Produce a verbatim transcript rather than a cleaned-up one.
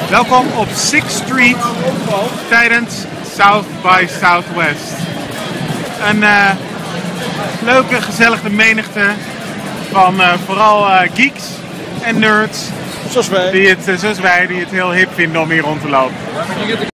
Welkom op sixth Street tijdens South by Southwest. Een uh, leuke, gezellige menigte van uh, vooral uh, geeks en nerds. Zoals wij. Die het, uh, zoals wij, die het heel hip vinden om hier rond te lopen.